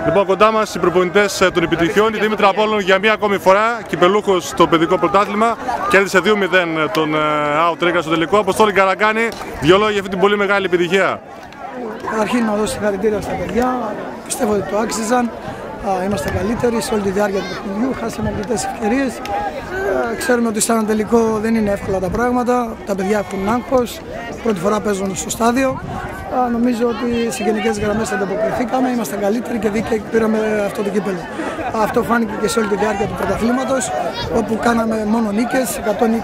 Λοιπόν, κοντά μας οι προπονητές των επιτυχιών, η Δήμητρα Απόλλων για μία ακόμη φορά, κυπελούχος στο παιδικό πρωτάθλημα, κέρδισε 2-0 τον Outrigger στο τελικό. Αποστόλη Καραγκάνη, δύο λόγια για αυτή την πολύ μεγάλη επιτυχία. Καταρχήν να δώσω συγχαρητήρια στα παιδιά, πιστεύω ότι το άξιζαν. Είμαστε καλύτεροι σε όλη τη διάρκεια του παιχνιδιού, χάσαμε αρκετές ευκαιρίες. Ξέρουμε ότι σε ένα τελικό δεν είναι εύκολα τα πράγματα, τα παιδιά έχουν άγχος, πρώτη φορά παίζουν στο στάδιο. Νομίζω ότι σε γενικές γραμμές ανταποκριθήκαμε, είμαστε καλύτεροι και δίκαιοι πήραμε αυτό το κύπελλο. Αυτό φάνηκε και σε όλη τη διάρκεια του πρωταθλήματος, όπου κάναμε μόνο νίκες,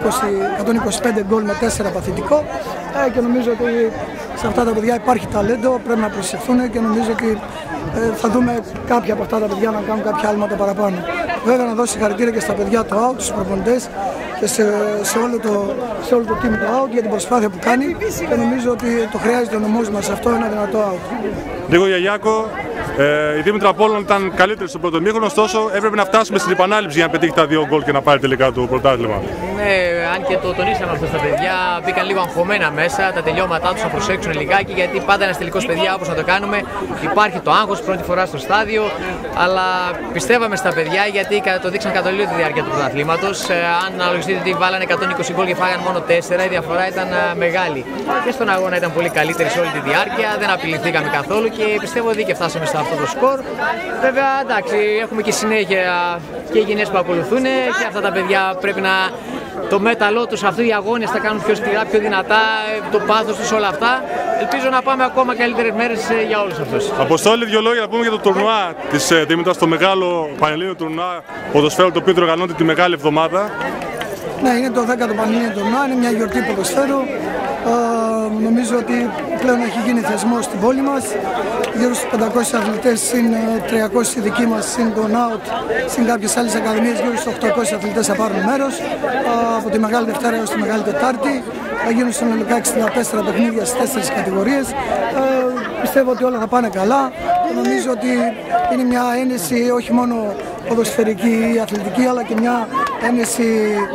125 γκολ με 4 παθητικό και νομίζω ότι σε αυτά τα παιδιά υπάρχει ταλέντο, πρέπει να προσεχθούν και νομίζω ότι θα δούμε κάποια από αυτά τα παιδιά να κάνουν κάποια άλματα παραπάνω. Βέβαια να δώσω συγχαρητήρια και στα παιδιά του ΑΟΤ, στους προπονητές και σε όλο το team του ΑΟΤ για την προσπάθεια που κάνει και νομίζω ότι το χρειάζεται ο νομός μας αυτό ένα δυνατό ΑΟΤ. Λίγο για Γιάκο, η Δήμητρα Απόλλων ήταν καλύτερη στο πρώτο ημίχρονο, ωστόσο έπρεπε να φτάσουμε στην επανάληψη για να πετύχει τα 2 γκολ και να πάρει τελικά το πρωτάθλημα. Ναι, αν και το τονίσαμε αυτό στα παιδιά, μπήκαν λίγο αγχωμένα μέσα, τα τελειώματά τους να προσέξουν λιγάκι, γιατί πάντα ένας τελικός παιδιά όπως να το κάνουμε υπάρχει το άγχος πρώτη φορά στο στάδιο, αλλά πιστεύαμε στα παιδιά γιατί το δείξαν καθ' όλη τη διάρκεια του πρωταθλήματος. Αν αναλογιστείτε ότι βάλανε 120 γκολ και φάγανε μόνο 4, η διαφορά ήταν μεγάλη. Και στον αγώνα ήταν πολύ καλύτερη σε όλη τη διάρκεια, δεν απειληθήκαμε καθόλου και πιστεύω ότι και φτάσαμε σε αυτό το σκορ. Βέβαια, εντάξει, έχουμε και συνέχεια και οι γενιές που ακολουθούν και αυτά τα παιδιά πρέπει να. Το μέταλλό τους, αυτοί οι αγώνες θα κάνουν πιο σκληρά, πιο δυνατά, το πάθος τους, όλα αυτά. Ελπίζω να πάμε ακόμα καλύτερες μέρες για όλους αυτούς. Αποστόλη, δύο λόγια να πούμε για το τουρνουά της Δήμητρας, το μεγάλο πανελλήνιο τουρνουά ποδοσφαίρου το οποίο διοργανώνεται τη μεγάλη εβδομάδα. Ναι, είναι το 10ο πανελλήνιο τουρνουά, είναι μια γιορτή ποδοσφαίρου. Νομίζω ότι πλέον έχει γίνει θεσμός στην πόλη μας. Γύρω στους 500 αθλητές, συν 300 δικοί μας, συν τον ΑΟΤ, συν κάποιες άλλες ακαδημίες, γύρω στους 800 αθλητές θα πάρουν μέρος. Από τη Μεγάλη Δευτέρα έως τη Μεγάλη Τετάρτη. Θα γίνουν συνολικά 64 παιχνίδια στις 4 κατηγορίες. Πιστεύω ότι όλα θα πάνε καλά. Νομίζω ότι είναι μια ένεση όχι μόνο ποδοσφαιρική ή αθλητική, αλλά και μια ένεση.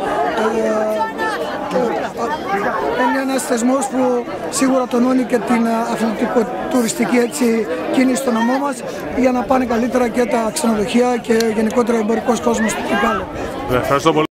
Είναι ένας θεσμός που σίγουρα τονώνει και την αθλητικο-τουριστική κίνηση στο νομό μας για να πάνε καλύτερα και τα ξενοδοχεία και γενικότερα ο εμπορικός κόσμος του Κυπέλλου. Ευχαριστώ πολύ.